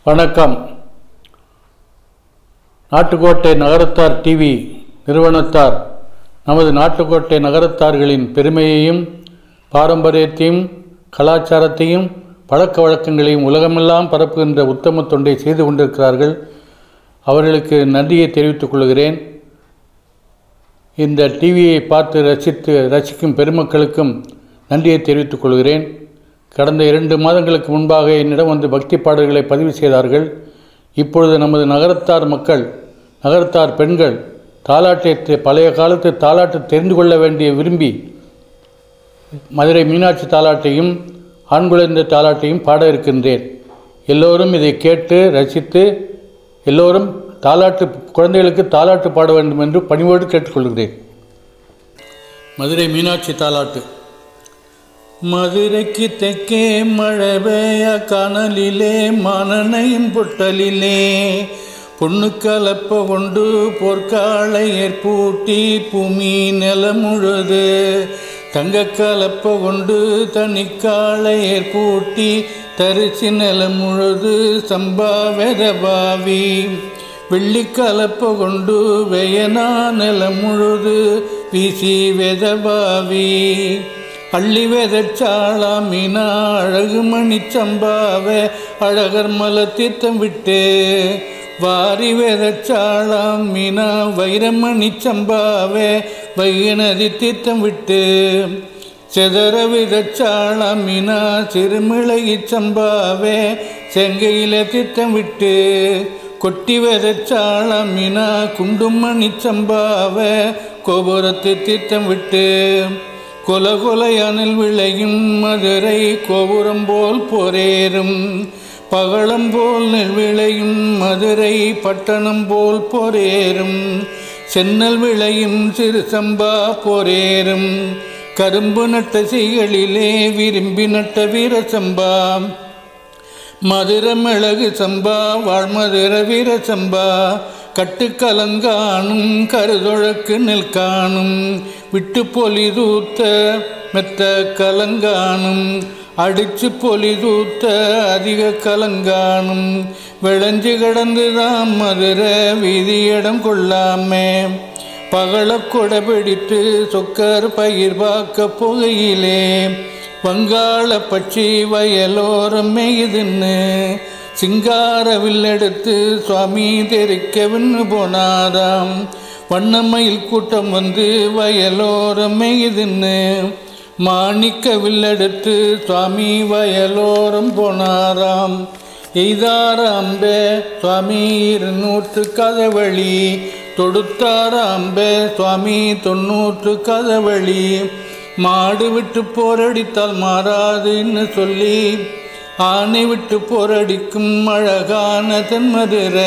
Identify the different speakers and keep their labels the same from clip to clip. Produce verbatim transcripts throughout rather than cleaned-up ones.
Speaker 1: வணக்கம். நாட்டுக்கோட்டை நகரத்தார் டிவி நிறுவனத்தார் நமது நாட்டுக்கோட்டை நகரத்தார்களின் பெருமையையும் பாரம்பரியத்தையும் கலாச்சாரத்தையும் பழக்க வழக்கங்களையும் உலகமெல்லாம் பரப்புகின்ற உத்தம தொண்டை செய்து கொண்டிருக்கிறார்கள். அவர்களுக்கு நன்றியை தெரிவித்துக் கொள்கிறேன். இந்த டிவியை பார்த்து ரசித்து ரசிக்கும் பெருமக்களுக்கும் நன்றியை தெரிவித்துக் கொள்கிறேன். கடந்த இரண்டு மாதங்களுக்கு முன்பாக என்னிடம் வந்து பக்தி பாடல்களை பதிவு செய்தார்கள். இப்பொழுது நமது நகரத்தார் மக்கள், நகரத்தார் பெண்கள் தாலாட்டை பழைய காலத்து தாலாட்டு தெரிந்து கொள்ள வேண்டிய விரும்பி மதுரை மீனாட்சி தாலாட்டையும் ஆண் குழந்தை தாலாட்டையும் பாட இருக்கின்றேன். எல்லோரும் இதை கேட்டு ரசித்து எல்லோரும் தாலாட்டு குழந்தைகளுக்கு தாலாட்டு பாட வேண்டும் என்று பணிவோடு கேட்டுக்கொள்கிறேன். மதுரை மீனாட்சி தாலாட்டு. மதுரைக்கு தெற்கே மழை பெய்ய கனலிலே மனனையும் பொட்டலிலே பொண்ணு கலப்ப கொண்டு பொற்காலை ஏற்பூட்டி பூமி நிலமுழுது தங்க கலப்ப கொண்டு தனிக்காலை ஏற்பூட்டி தரிசி நிலமுழுது சம்பா வெதபாவி வெள்ளி கலப்ப கொண்டு வெயனா நிலமுழுது வீசி வெதபாவி அள்ளி வெதச்சாளா மீனா அழகு மணி சம்பாவே அழகர் மல தீர்த்தம் விட்டு வாரி வெதச்சாளா மீனா வைரமணி சம்பாவே வைகநதி தீர்த்தம் விட்டு செதற விதச்சாளா மீனா சிறுமிளகி சம்பாவே செங்கையில தீர்த்தம் விட்டு கொட்டி வெதச்சாளா மீனா குண்டுமணி சம்பாவே கோபுரத்து தீர்த்தம் விட்டு கொல கொலையானில் விளையும் மதுரை கோபுரம் போல் பொரேறும் பகலம் போல் நெல் விளையும் மதுரை பட்டணம் போல் பொரேறும் சென்னல் விளையும் சிறு சம்பா பொரேறும் கரும்பு நட்ட செய்களிலே விரும்பி நட்ட வீர சம்பா மதுர மிளகு சம்பா வாழ்மதுர வீர சம்பா கட்டுக்கலங்கானும் கருதொழக்கு நெல் காணும் விட்டு பொலிதூத்த மெத்த கலங்கானும் அடிச்சு பொலிதூத்த அதிக கலங்கானும் விளைஞ்சு கிடந்துதான் மதுர வீதியிடம் கொள்ளாமே பகல கொடை பிடித்து சொக்கர் பயிர் பார்க்க புகையிலே வங்காள பட்சி வயலோரம் மேயுதுன்னு சிங்காரவில் எடுத்து சுவாமி தெரிக்கவின்னு போனாராம் வண்ணமயில் கூட்டம் வந்து வயலோரம் மேயுதுன்னு மாணிக்க வில்லெடுத்து சுவாமி வயலோரம் போனாராம் எய்தாராம்பே சுவாமி இருநூற்று கதவழி தொடுத்தாராம்பே சுவாமி தொண்ணூற்று கதவழி மாடு விட்டு போரடித்தால் மாறாதுன்னு சொல்லி ஆனை விட்டு போரடிக்கும் அழகான தென்மதுர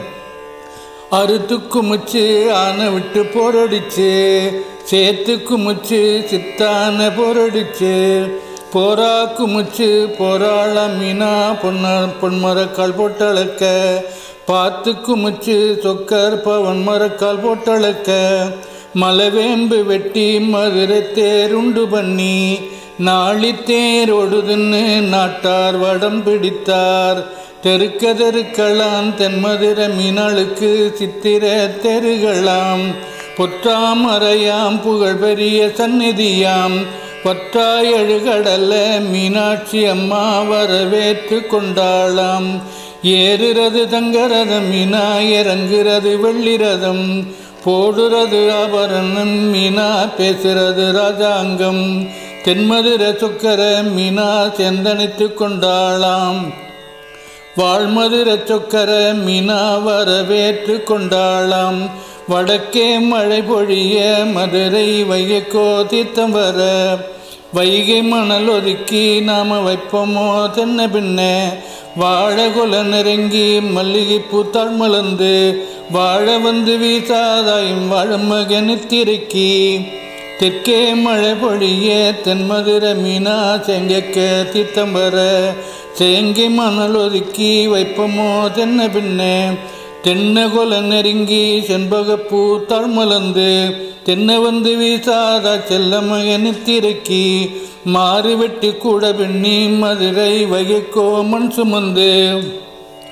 Speaker 1: அறுத்துக்கு முச்சு ஆனை விட்டு போரடிச்சு சேத்துக்கு முச்சு சித்தான போரடிச்சு போராக்கு முச்சு போராள மீனா பொன்ன பொன்மரக்கால் போட்டளக்க பாத்துக்கு முச்சு சொக்கர் பவன் மரக்கால் போட்டளக்க மலவேம்பு வெட்டி மதுரை தேருண்டு பண்ணி நாளி தேரோடுதுன்னு நாட்டார் வடம் பிடித்தார் தெருக்க தெருக்களாம் தென்மதுர மீனாளுக்கு சித்திர தெருகளாம் பொற்றாமறையாம் புகழ் பெரிய சந்நிதியாம் பற்றாயழுகடல்ல மீனாட்சி அம்மா வரவேற்று கொண்டாளாம் ஏறுறது தங்கரதம் மீனா இறங்குறது வெள்ளிரதம் போடுறது ஆபரணம் மீனா பேசுறது ராஜாங்கம் தென்மதுர சொக்கர மீனா செந்தனித்து கொண்டாளாம் வாழ்மதுர சொக்கர மீனா வரவேற்று கொண்டாளாம் வடக்கே மழை பொழிய மதுரை வைகோ தீர்த்தம் வர வைகை மணல் ஒதுக்கி நாம வைப்போமோ தென்ன பின்ன வாழ கொல நெருங்கி மல்லிகை பூத்தாள் மலர்ந்து வாழ வந்து வீசாதாயும் வாழும் மகனு திரைக்கி தெற்கே மழை பொழிய தென்மதுர மீனா செங்கக்க தீர்த்தம் வர செங்கை மணல் ஒதுக்கி வைப்போமோ தென்ன பின்ன தென்ன கொல நெருங்கி செண்பகப்பூ தாழ்மலர்ந்து தென்ன வந்து வீசாதா செல்ல மகனு திரைக்கி மாறு வெட்டி கூட பின்னி மதுரை வைகோ மண் சுமந்து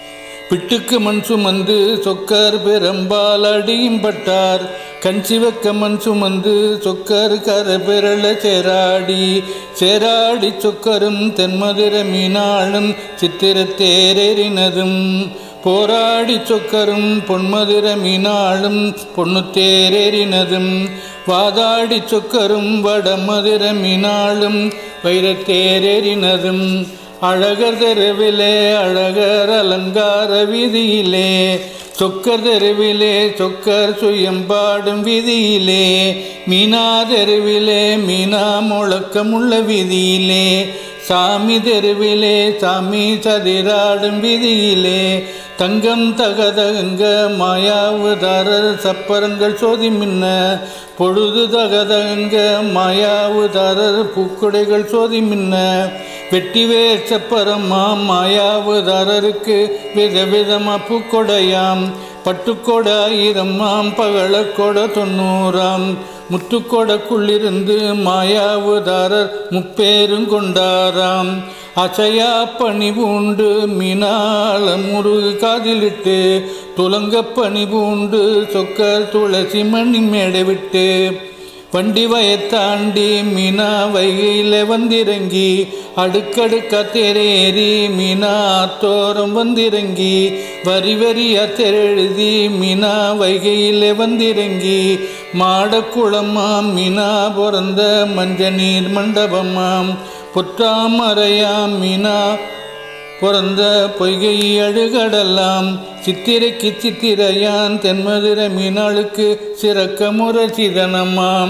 Speaker 1: பிட்டுக்கு மண் சுமந்து சொக்கர் பெரும்பால் அடியும் பட்டார். கண் சிவக்க மண் சுமந்து சொக்கர் கர பெறல சேராடி. சேராடி சொக்கரும் தென்மதுர மீனாளும் சித்திரத்தேரேறினதும். போராடி சொக்கரும் பொன்மதுர மீனாளும் பொண்ணு தேரேறினதும். வாதாடி சொக்கரும் வடமதுர மீனாளும் வைரத்தேரேறினதும். அழகர் தெருவிலே அழகர் அலங்கார வீதியிலே சொக்கர் தெருவிலே சொக்கர் சுயம்பாடும் வீதியிலே. மீனா தெருவிலே மீனா முழக்கமுள்ள வீதியிலே. சாமி தெருவிலே சாமி சதிராடும் வீதியிலே. தங்கம் தகதங்க மாயாவுதாரர் சப்பரங்கள் சோதி மின்ன. பொழுது தகதங்க மாயாவுதாரர் பூக்குடைகள் சோதி மின்ன. வெட்டிவேர் சப்பரமாம் மாயாவுதாரருக்கு விதவிதமா பூக்கொடையாம். பட்டுக்கொட ஆயிரமாம் பகழக்கொட தொண்ணூறாம். முத்துக்கொடக்குள்ளிருந்து மாயாவுதாரர் முப்பேரும் கொண்டாராம். அசையா பணி பூண்டு மீனாள முருகு காதிலிட்டு. துலங்க பணி பூண்டு சொக்கர் துளசி மணி மேடை விட்டு. வண்டி வயத்தாண்டி மீனா வைகையில் வந்திறங்கி. அடுக்கடுக்க தேரேறி மீனா தோரம் வந்திறங்கி. வரி வரியா தெரெழுதி மீனா வைகையில் வந்திறங்கி. மாடக்குளமாம் மீனா பிறந்த மஞ்ச நீர் மண்டபமாம். புற்றாமறையாம் மீனா பிறந்த பொய்கை அழுகடலாம். சித்திரைக்கு சித்திரையான் தென்மதுர மீனாளுக்கு சிறக்க முரசிதனமாம்.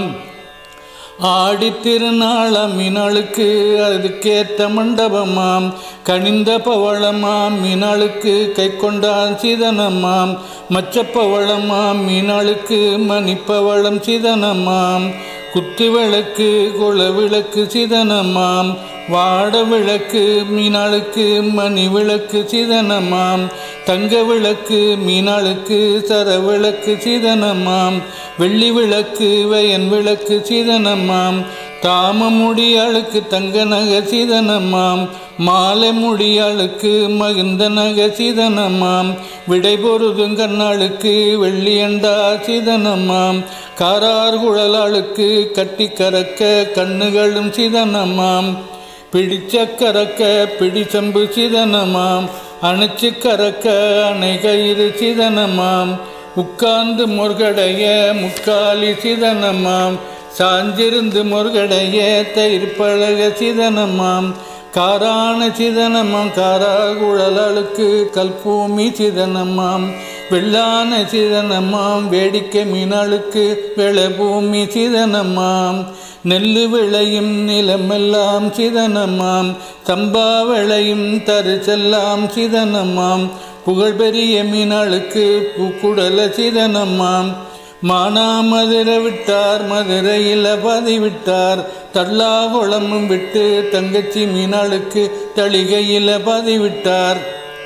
Speaker 1: ஆடி திருநாளாம் மீனாளுக்கு அதுக்கேற்ற மண்டபமாம். கனிந்த பவளமாம் மீனாளுக்கு கை கொண்டான் சீதனமாம். மச்சப்பவளமாம் மீனாளுக்கு மணிப்பவளம் சீதனமாம். குத்து விளக்கு குல விளக்கு சீதனமாம். வாட விளக்கு மீனாளுக்கு மணி விளக்கு சீதனமாம். தங்க விளக்கு மீனாளுக்கு சர விளக்கு சீதனமாம். வெள்ளி விளக்கு வயன் விளக்கு சீதனமாம். தாம முடியாளுக்கு தங்க நக சீதனமாம். மாலை முடியாளுக்கு மகிந்த நக சீதனமாம். விடை பொருதும் கண்ணாளுக்கு வெள்ளியண்டா சீதனமாம். காரார் குழலாளுக்கு கட்டி கறக்க கண்ணுகளும் சீதனமாம். பிடிச்ச கறக்க பிடிச்சம்பு சீதனமாம். அணைச்சு கறக்க அணை கயிறு சீதனமாம். உட்கார்ந்து முருகடைய முக்காலி சீதனமாம். சாஞ்சிருந்து முருகடைய தயிர் பழக சீதனமாம். காரான சீதனமாம். காரா குழலாளுக்கு கல்பூமி சீதனமாம். வெள்ளான சீதனமாம். வேடிக்கை மீனாளுக்கு வெளபூமி சீதனமாம். நெல்லு விளையும் நிலமெல்லாம் சீதனமாம். சம்பா விளையும் தரிசெல்லாம் சீதனமாம். புகழ்பெரிய மீனாளுக்கு பூக்குடல சீதனமாம். மானா மதுரை விட்டார் மதுரையில் பாதி விட்டார். தள்ளா குளமும் விட்டு தங்கச்சி மீனாளுக்கு தளிகையில் பாதி விட்டார்.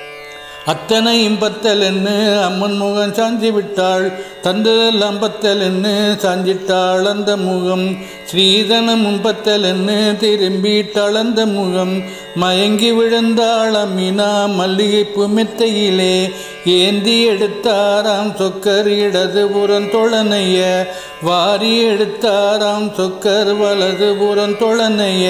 Speaker 1: அத்தனையும் பத்தல் என்று அம்மன் முகம் சாஞ்சி விட்டாள். தந்ததெல்லாம் பத்தல் என்று சாஞ்சிட்டாள் அந்த முகம். ஸ்ரீதனமும் பத்தல் என்று திரும்பிட்டாள் அந்த முகம். மயங்கி விழுந்தாள் அம்மினா மல்லிகைப்பு மெத்தையிலே. ஏந்தி எடுத்தாராம் சொக்கர் இடது புறம் தொழனைய. வாரி எடுத்தாராம் சொக்கர் வலது புறம் தொழனைய.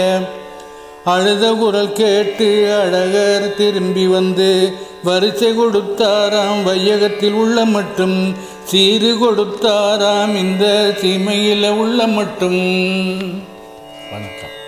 Speaker 1: அழுத குரல் கேட்டு அழகர் திரும்பி வந்து வரிசை கொடுத்தாராம் வையகத்தில் உள்ள மட்டும். சீறு கொடுத்தாராம் இந்த சீமையில் உள்ள மட்டும். வணக்கம்.